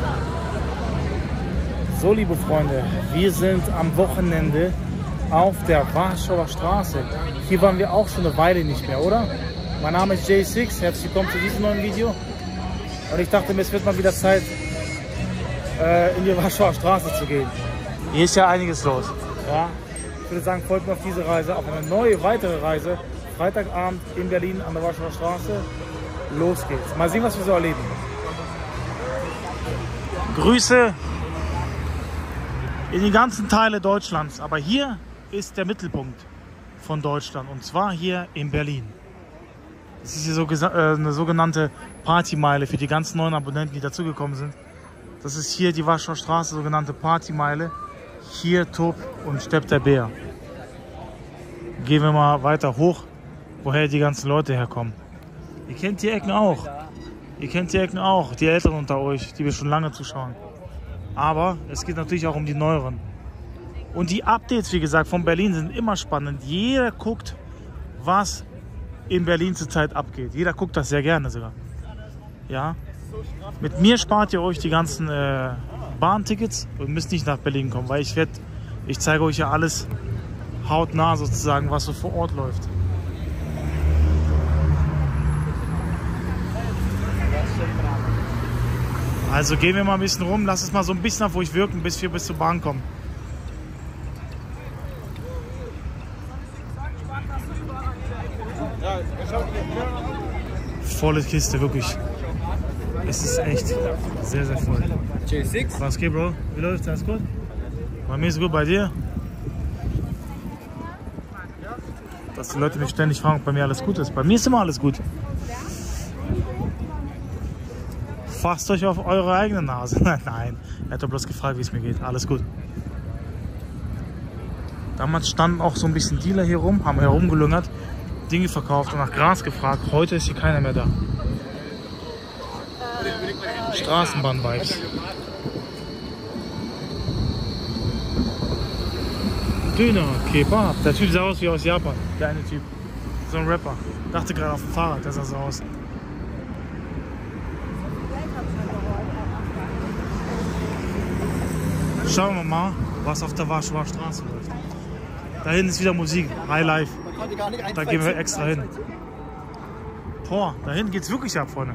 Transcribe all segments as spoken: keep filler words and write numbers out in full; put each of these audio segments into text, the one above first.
So, liebe Freunde, wir sind am Wochenende auf der Warschauer Straße. Hier waren wir auch schon eine Weile nicht mehr, oder? Mein Name ist J six, herzlich willkommen zu diesem neuen Video. Und ich dachte mir, es wird mal wieder Zeit, äh, in die Warschauer Straße zu gehen. Hier ist ja einiges los. Ja? Ich würde sagen, folgt mir auf diese Reise, auf eine neue, weitere Reise. Freitagabend in Berlin an der Warschauer Straße. Los geht's. Mal sehen, was wir so erleben. Grüße in die ganzen Teile Deutschlands, aber hier ist der Mittelpunkt von Deutschland und zwar hier in Berlin. Das ist hier so äh, eine sogenannte Partymeile für die ganzen neuen Abonnenten, die dazugekommen sind. Das ist hier die Warschauer Straße, sogenannte Partymeile. Hier tobt und steppt der Bär. Gehen wir mal weiter hoch, woher die ganzen Leute herkommen. Ihr kennt die Ecken auch. Ihr kennt die Ecken auch, die Älteren unter euch, die wir schon lange zuschauen. Aber es geht natürlich auch um die Neueren. Und die Updates, wie gesagt, von Berlin sind immer spannend. Jeder guckt, was in Berlin zurzeit abgeht. Jeder guckt das sehr gerne sogar. Ja. Mit mir spart ihr euch die ganzen äh, Bahntickets und müsst nicht nach Berlin kommen, weil ich werde, ich zeige euch ja alles hautnah sozusagen, was so vor Ort läuft. Also gehen wir mal ein bisschen rum, lass es mal so ein bisschen auf euch wirken, bis wir bis zur Bahn kommen. Volle Kiste, wirklich. Es ist echt sehr, sehr voll. J six? Was geht, Bro? Wie läuft's? Alles gut? Bei mir ist gut, bei dir? Dass die Leute mich ständig fragen, ob bei mir alles gut ist. Bei mir ist immer alles gut. Fasst euch auf eure eigene Nase. Nein, er hat doch bloß gefragt, wie es mir geht. Alles gut. Damals standen auch so ein bisschen Dealer hier rum, haben herumgelungert, Dinge verkauft und nach Gras gefragt. Heute ist hier keiner mehr da. Straßenbahn-Vibes. Döner, Kebab. Der Typ sah aus wie aus Japan. Der eine Typ. So ein Rapper. Dachte gerade auf dem Fahrrad, der sah so aus. Schauen wir mal, was auf der Warschauer Straße läuft. Da hinten ist wieder Musik, High Life. Da gehen wir extra hin. Boah, da hinten geht's wirklich ab, Freunde.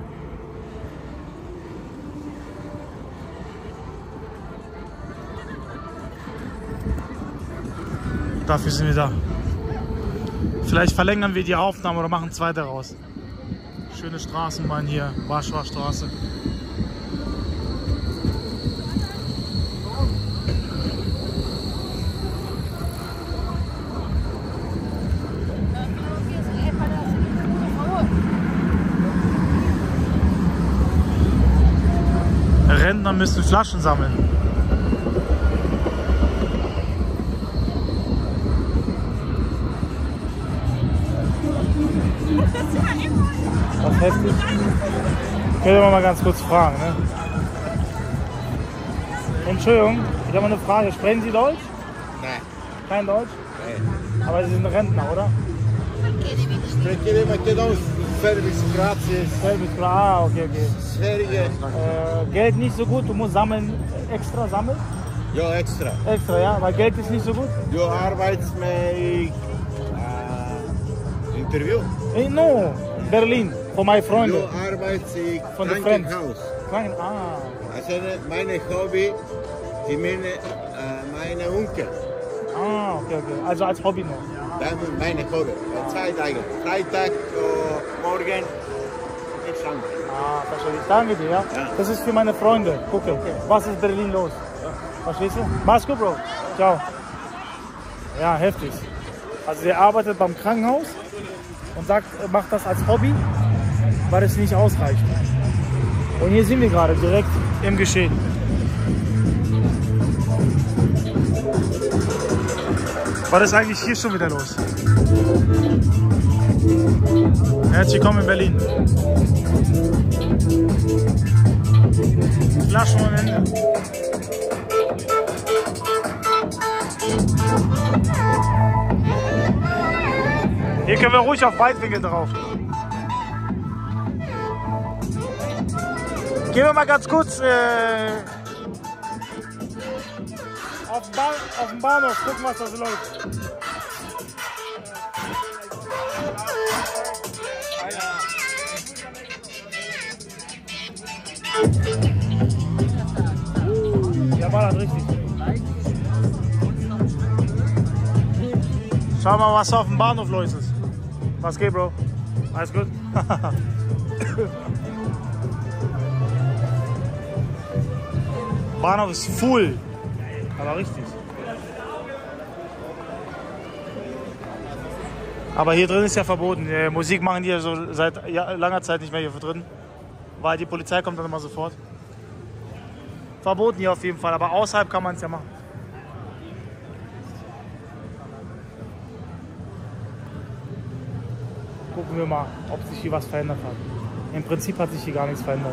Dafür sind wir da. Vielleicht verlängern wir die Aufnahme oder machen zwei daraus. Schöne Straßenbahn hier, Warschauer Straße. Rentner müssen Flaschen sammeln. Was heftig. Können wir mal ganz kurz fragen, ne? Entschuldigung, ich habe mal eine Frage. Sprechen Sie Deutsch? Nein. Kein Deutsch? Nein. Aber Sie sind Rentner, oder? Perché McDonald's Service gratis. Service, ah, okay, okay. Serie. Äh, Geld nicht so gut, du musst sammeln, extra sammeln? Ja, extra. Extra, ja, weil Geld ist nicht so gut? Du arbeitest mit uh, Interview? Hey, no, Berlin, von meinen Freunden. Du arbeitest in Von der Krankenhaus. Klein, ah. Also meine Hobby, die meine, uh, meine Onkel. Ah, okay, okay. Also als Hobby noch. Das ist meine Hobby. Zwei Tage. Freitag, uh, morgen, nichts anderes. Ah, verstehe ich. Danke dir, ja? Ja. Das ist für meine Freunde. Gucke, okay. Was ist Berlin los? Ja. Verstehst du? Mach's gut, Bro. Ciao. Ja, heftig. Also der arbeitet beim Krankenhaus und sagt, er macht das als Hobby, weil es nicht ausreicht. Und hier sind wir gerade direkt im Geschehen. Was ist eigentlich hier schon wieder los? Herzlich willkommen in Berlin. Flaschen ohne Ende. Hier können wir ruhig auf Weitwinkel drauf. Gehen wir mal ganz kurz äh, auf, den Bahn, auf den Bahnhof, gucken, was da so läuft. Ja, war das richtig. Schau mal, was auf dem Bahnhof los ist. Was geht, Bro? Alles gut? Bahnhof ist full. Aber richtig. Aber hier drin ist ja verboten. Die Musik machen die ja so seit langer Zeit nicht mehr hier drin. Weil die Polizei kommt dann immer sofort. Verboten hier auf jeden Fall, aber außerhalb kann man es ja machen. Gucken wir mal, ob sich hier was verändert hat. Im Prinzip hat sich hier gar nichts verändert.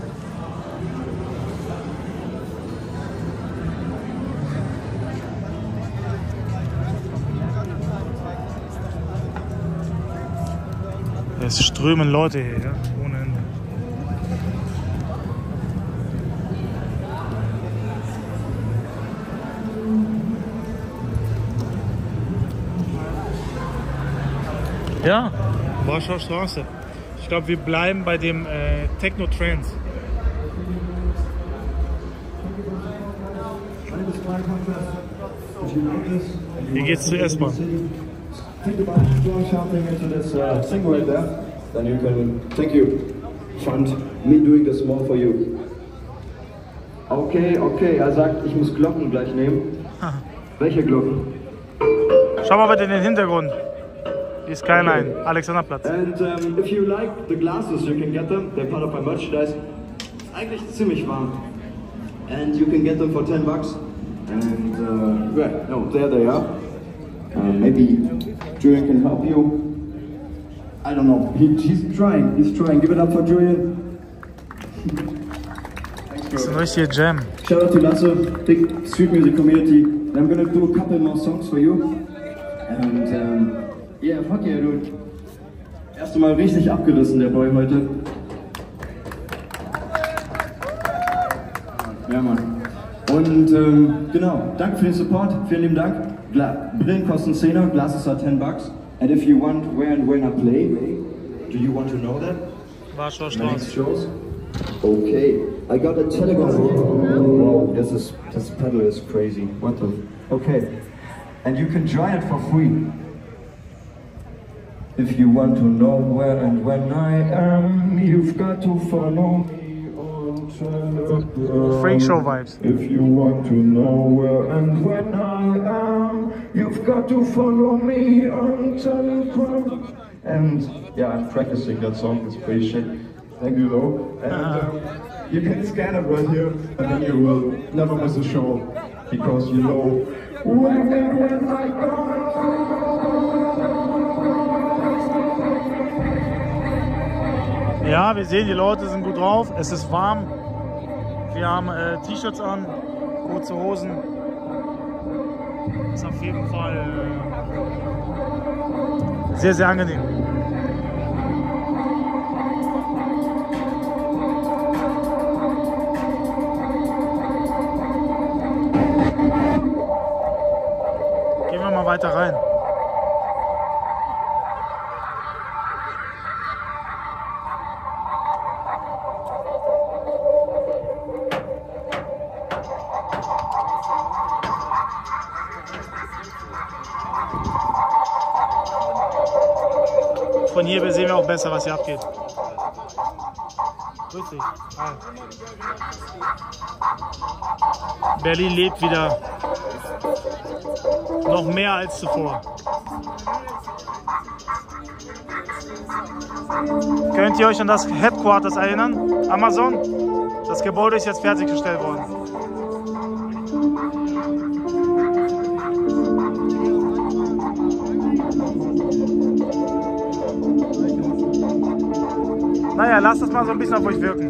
Es strömen Leute hier, ja? Ohne Ende. Ja, Warschauer Straße. Ich glaube, wir bleiben bei dem äh, Techno-Trance. Hier geht's zur S-Bahn. Think about going shopping into this uh, thing right there, then you can, thank you, fund me doing this more for you. Okay, okay, er sagt, ich muss Glocken gleich nehmen. Welche Glocken? Schau mal bitte in den Hintergrund. Die Skyline, okay. Alexanderplatz. And um, if you like the glasses, you can get them. They're part of my merchandise. Ist eigentlich ziemlich warm. And you can get them for ten bucks. And uh, yeah, no, there they are. Uh, maybe Julian can help you. I don't know. He, he's trying. He's trying. Give it up for Julian. Das ist ein richtiger Jam. Shout out to Lasse, big street music community. And I'm gonna do a couple more songs for you. And um, yeah, fuck yeah, dude. Erst einmal richtig abgerissen, der Boy heute. Ja, Mann. Und ähm, genau, danke für den Support. Vielen lieben Dank. Gla Brillen kosten zehner, Glasses are ten bucks. And if you want where and when I play, do you want to know that? Warschauer Straße. Shows? Okay, I got a telegram. Wow, this is this pedal is crazy. What the? Okay, and you can join it for free. If you want to know where and when I am, you've got to follow me on Telegram. Freak Show vibes. If you want to know where and when I am, you've got to follow me on Telegram. And yeah, I'm practicing that song. It's pretty shit. Thank you though. And um, you can scan it right here, and then you will never miss a show because you know when, when, when I go. Ja, wir sehen, die Leute sind gut drauf. Es ist warm. Wir haben äh, T-Shirts an, kurze Hosen. Ist auf jeden Fall äh, sehr, sehr angenehm. Gehen wir mal weiter rein. Von hier sehen wir auch besser, was hier abgeht. Grüß dich. Hi. Berlin lebt wieder. Noch mehr als zuvor. Könnt ihr euch an das Headquarters erinnern? Amazon? Das Gebäude ist jetzt fertiggestellt worden. Naja, lasst das mal so ein bisschen auf euch wirken.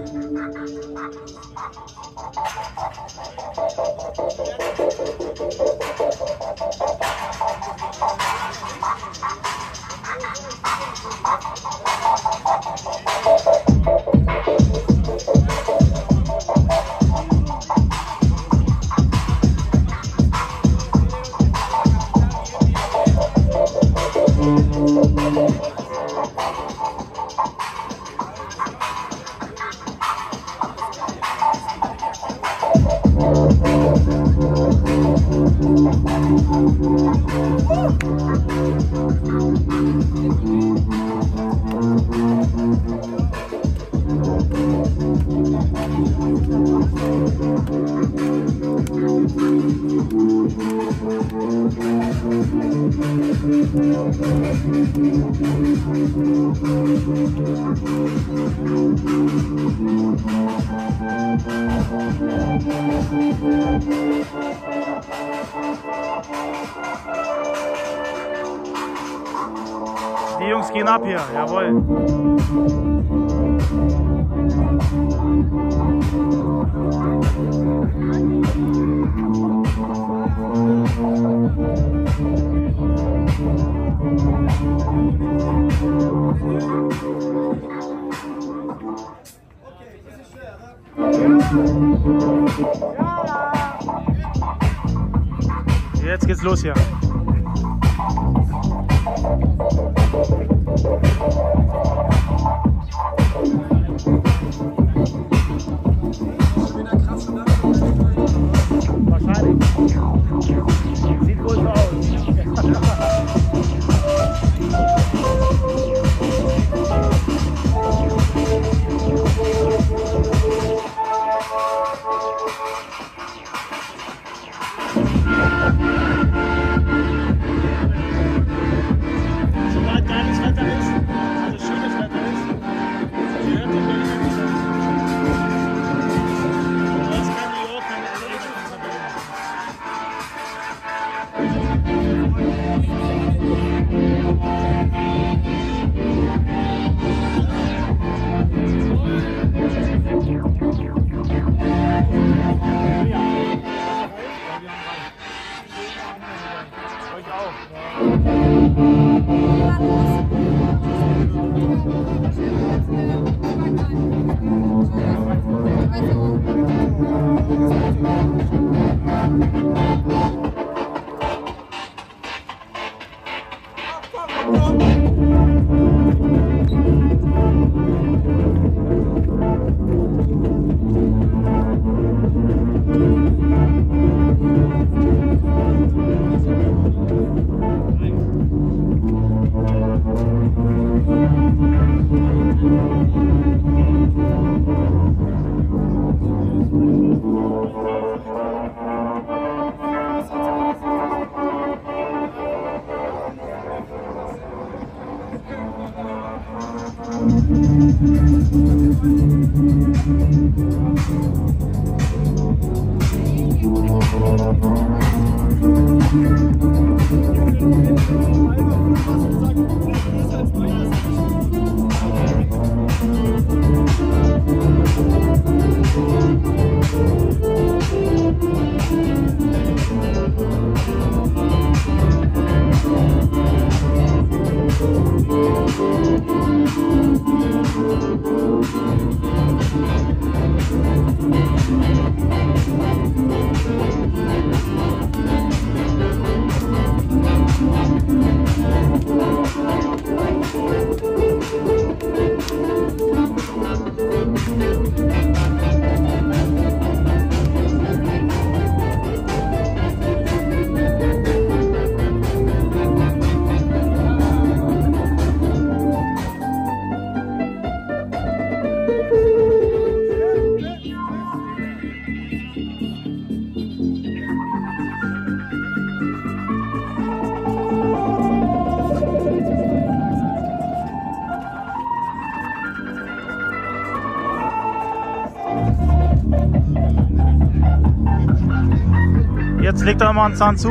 Die Jungs gehen ab hier, jawohl. Jetzt geht's los hier. Wahrscheinlich. Sieht gut so aus. Sobald geiles Wetter ist, also schönes Wetter ist, sie hört den Berliner nicht an. Das kann New York keine Erlebnis verbinden. Euch auch. Jetzt legt er mal einen Zahn zu.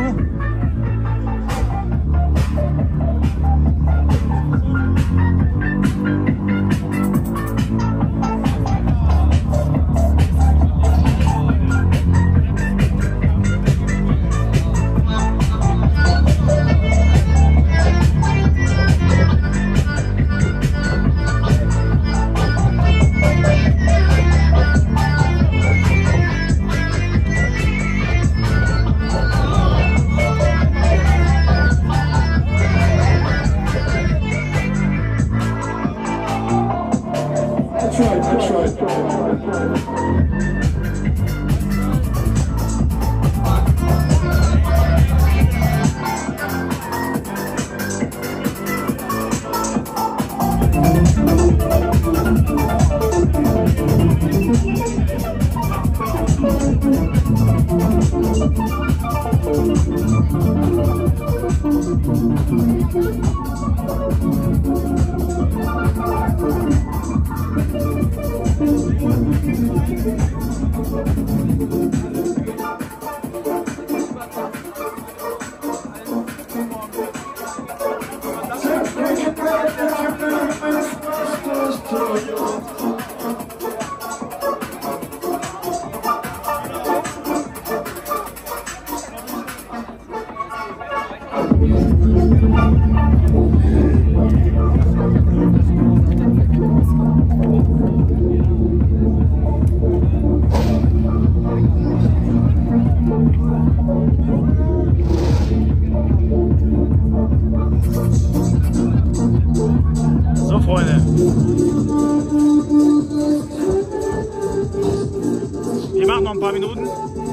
noch ein paar Minuten.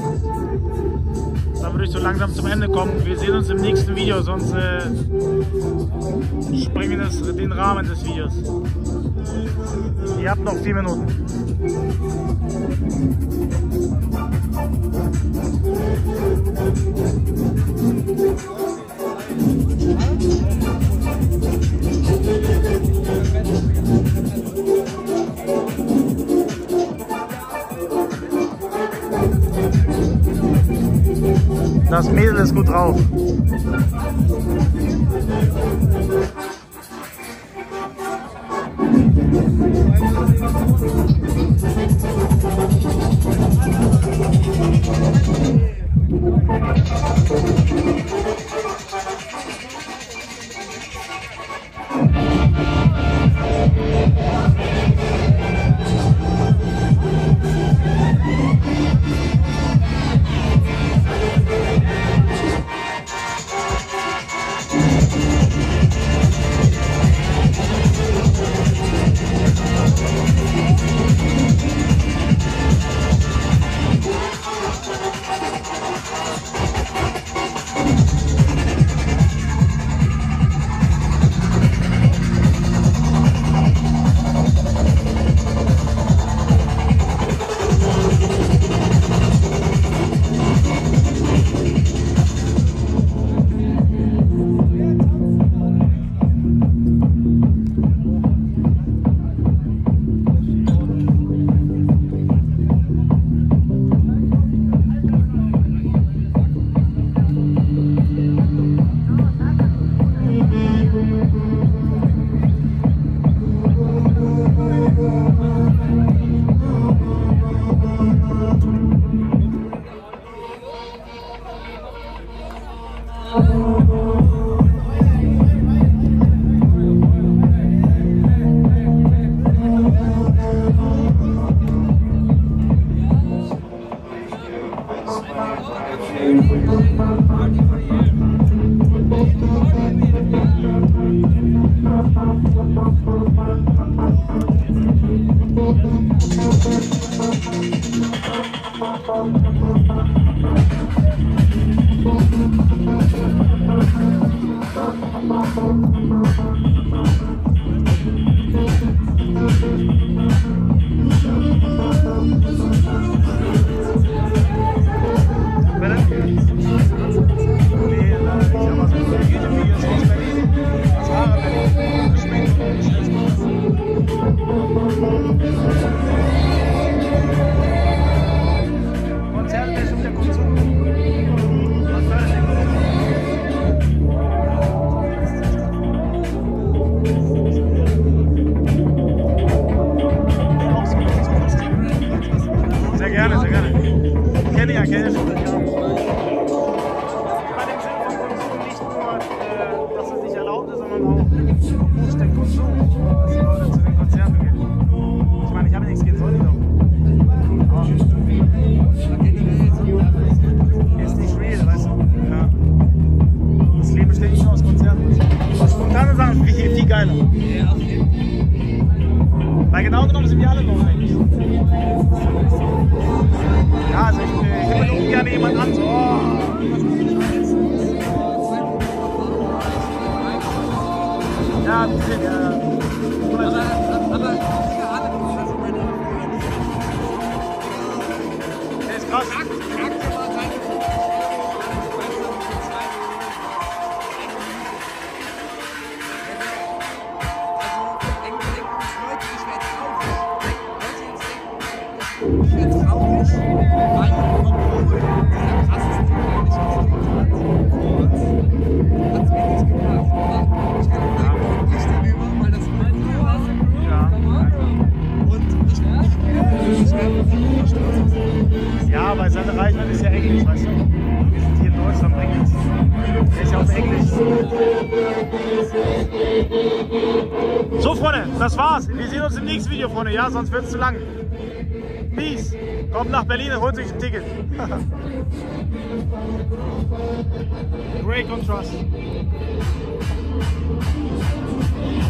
Dann würde ich so langsam zum Ende kommen. Wir sehen uns im nächsten Video, sonst äh, sprengen wir das, den Rahmen des Videos. Ihr habt noch vier Minuten. Das Mädel ist gut drauf. Weil genau genommen sind wir alle noch eigentlich. Ja, also ich, ich himmel ungern jemand an, so, oh, ja, ein bisschen, ja. Aber, der ist krass. Ich werde traurig, weil obwohl dieser krasseste Typ nicht was hat es mir nichts gebracht. Aber ich kann sagen, ich darüber, weil das mein Tour war. Und ich, ich, ich werde viel stolz. Ja, weil seine Reichweite ist ja Englisch, weißt du? Wir sind hier in Deutschland, Englisch. Der ist ja auf Englisch. So, Freunde, das war's. Wir sehen uns im nächsten Video, Freunde, ja? Sonst wird es zu lang. Peace. Kommt nach Berlin und holt sich ein Ticket. Great contrast.